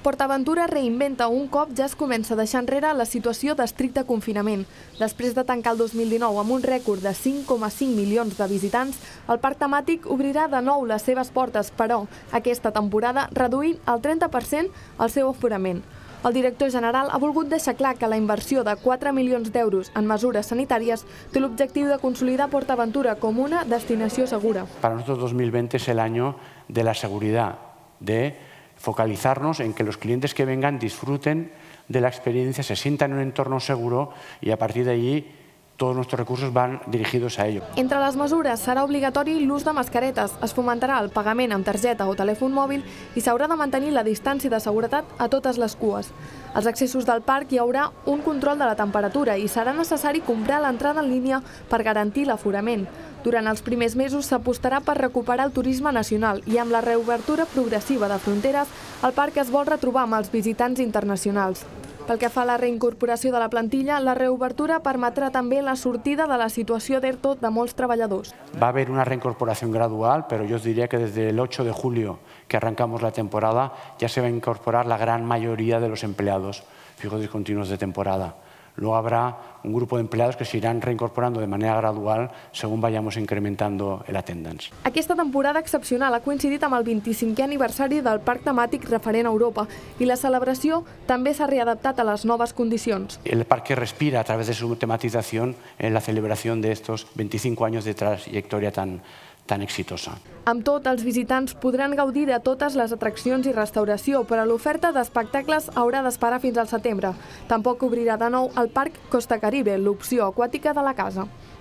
PortAventura reinventa un cop ja es comença a deixar enrere la situació d'estricte confinament. Després de tancar el 2019 amb un rècord de 5,5 milions de visitants, el parc temàtic obrirà de nou les seves portes, però aquesta temporada reduint al 30% el seu aforament. El director general ha volgut deixar clar que la inversió de 4 milions d'euros en mesures sanitàries té l'objectiu de consolidar PortAventura com una destinació segura. Para nosotros 2020 es el año de la seguridad, de focalizarnos en que los clientes que vengan disfruten de la experiencia, se sientan en un entorno seguro y a partir de allí todos nuestros recursos van dirigidos a ello. Entre les mesures serà obligatori l'ús de mascaretes, es fomentarà el pagament amb targeta o telèfon mòbil i s'haurà de mantenir la distància de seguretat a totes les cues. Als accessos del parc hi haurà un control de la temperatura i serà necessari comprar l'entrada en línia per garantir l'aforament. Durant els primers mesos s'apostarà per recuperar el turisme nacional i amb la reobertura progressiva de fronteres, el parc es vol retrobar amb els visitants internacionals. Pel que fa a la reincorporació de la plantilla, la reobertura permetrà també la sortida de la situació d'ERTO de molts treballadors. Va a haber una reincorporación gradual, pero yo os diría que desde el 8 de julio que arrancamos la temporada ya se va a incorporar la gran mayoría de los empleados fijos discontinuos de temporada. Luego habrá un grupo de empleados que se irán reincorporando de manera gradual según vayamos incrementando el attendance. Aquesta temporada excepcional ha coincidit amb el 25è aniversari del parc temàtic referent a Europa i la celebració també s'ha readaptat a les noves condicions. El parque respira a través de su tematización en la celebración de estos 25 años de trayectoria tan exitosa. Amb tot, els visitants podran gaudir de totes les atraccions i restauració, però l'oferta d'espectacles haurà d'esperar fins al setembre. Tampoc obrirà de nou el Parc Costa Caribe, l'opció aquàtica de la casa.